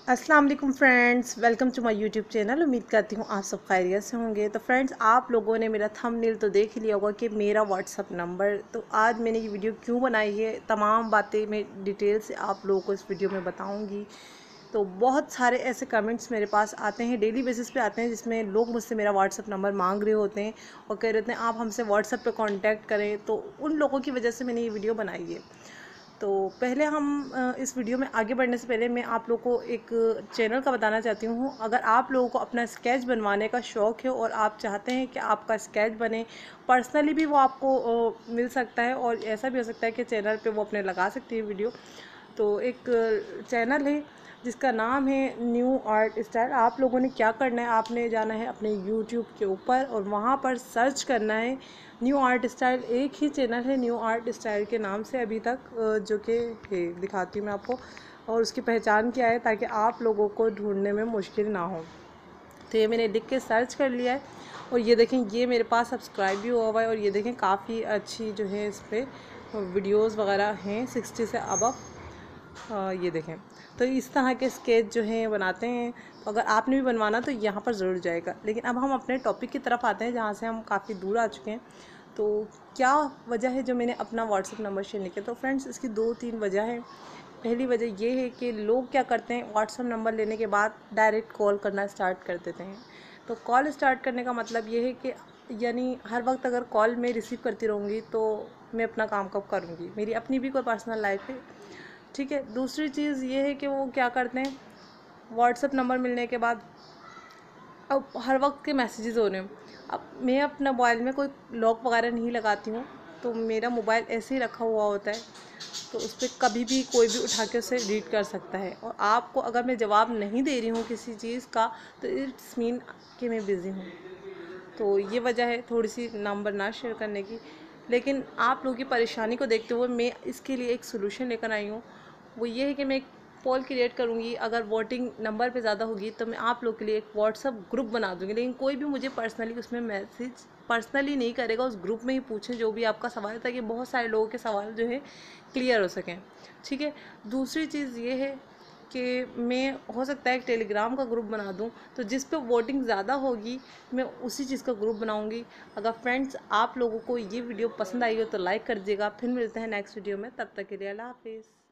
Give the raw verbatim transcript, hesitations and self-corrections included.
अस्सलाम वालेकुम friends, welcome to my YouTube channel. उम्मीद करती हूँ आप सब खैरियत से होंगे। तो फ्रेंड्स, आप लोगों ने मेरा थंबनेल तो देख लिया होगा कि मेरा व्हाट्सअप नंबर। तो आज मैंने ये वीडियो क्यों बनाई है, तमाम बातें मैं डिटेल से आप लोगों को इस वीडियो में बताऊँगी। तो बहुत सारे ऐसे कमेंट्स मेरे पास आते हैं, डेली बेसिस पे आते हैं, जिसमें लोग मुझसे मेरा व्हाट्सअप नंबर मांग रहे होते हैं और कह रहे हैं आप हमसे व्हाट्सअप पे कांटेक्ट करें। तो उन लोगों की वजह से मैंने ये वीडियो बनाई है। तो पहले हम अ, इस वीडियो में आगे बढ़ने से पहले मैं आप लोगों को एक चैनल का बताना चाहती हूँ। अगर आप लोगों को अपना स्केच बनवाने का शौक़ है और आप चाहते हैं कि आपका स्केच बने, पर्सनली भी वो आपको अ, मिल सकता है और ऐसा भी हो सकता है कि चैनल पे वो अपने लगा सकती है वीडियो। तो एक चैनल है जिसका नाम है न्यू आर्ट स्टाइल। आप लोगों ने क्या करना है, आपने जाना है अपने यूट्यूब के ऊपर और वहाँ पर सर्च करना है न्यू आर्ट स्टाइल। एक ही चैनल है न्यू आर्ट स्टाइल के नाम से अभी तक, जो कि दिखाती हूँ मैं आपको, और उसकी पहचान क्या है ताकि आप लोगों को ढूंढने में मुश्किल ना हो। तो ये मैंने लिख के सर्च कर लिया है और ये देखें, ये मेरे पास सब्सक्राइब भी हुआ हुआ है और ये देखें काफ़ी अच्छी जो है इस पर वीडियोज़ वगैरह हैं सिक्सटी से अबव। ये देखें, तो इस तरह के स्केच जो हैं बनाते हैं। तो अगर आपने भी बनवाना तो यहाँ पर ज़रूर जाएगा। लेकिन अब हम अपने टॉपिक की तरफ आते हैं जहाँ से हम काफ़ी दूर आ चुके हैं। तो क्या वजह है जो मैंने अपना व्हाट्सअप नंबर शेयर नहीं किया? तो फ्रेंड्स, इसकी दो तीन वजह है। पहली वजह ये है कि लोग क्या करते हैं, व्हाट्सअप नंबर लेने के बाद डायरेक्ट कॉल करना स्टार्ट कर देते हैं। तो कॉल स्टार्ट करने का मतलब ये है कि यानी हर वक्त अगर कॉल मैं रिसीव करती रहूँगी तो मैं अपना काम कब करूँगी? मेरी अपनी भी कोई पर्सनल लाइफ है, ठीक है। दूसरी चीज़ ये है कि वो क्या करते हैं, व्हाट्सअप नंबर मिलने के बाद अब हर वक्त के मैसेजेस हो रहे हैं। अब मैं अपना मोबाइल में कोई लॉक वगैरह नहीं लगाती हूँ, तो मेरा मोबाइल ऐसे ही रखा हुआ होता है, तो उस पर कभी भी कोई भी उठा के उसे रीड कर सकता है। और आपको अगर मैं जवाब नहीं दे रही हूँ किसी चीज़ का, तो इट्स मीन कि मैं बिज़ी हूँ। तो ये वजह है थोड़ी सी नंबर ना शेयर करने की। लेकिन आप लोगों की परेशानी को देखते हुए मैं इसके लिए एक सोल्यूशन लेकर आई हूँ। वो ये है कि मैं एक पोल क्रिएट करूँगी। अगर वोटिंग नंबर पे ज़्यादा होगी तो मैं आप लोग के लिए एक व्हाट्सअप ग्रुप बना दूँगी। लेकिन कोई भी मुझे पर्सनली उसमें मैसेज पर्सनली नहीं करेगा, उस ग्रुप में ही पूछें जो भी आपका सवाल है, ताकि बहुत सारे लोगों के सवाल जो है क्लियर हो सकें, ठीक है। दूसरी चीज़ ये है कि मैं हो सकता है एक टेलीग्राम का ग्रुप बना दूं, तो जिस पे वोटिंग ज़्यादा होगी मैं उसी चीज़ का ग्रुप बनाऊंगी। अगर फ्रेंड्स आप लोगों को ये वीडियो पसंद आई हो तो लाइक कर दीजिएगा। फिर मिलते हैं नेक्स्ट वीडियो में, तब तक के लिए अल्लाह हाफिज़।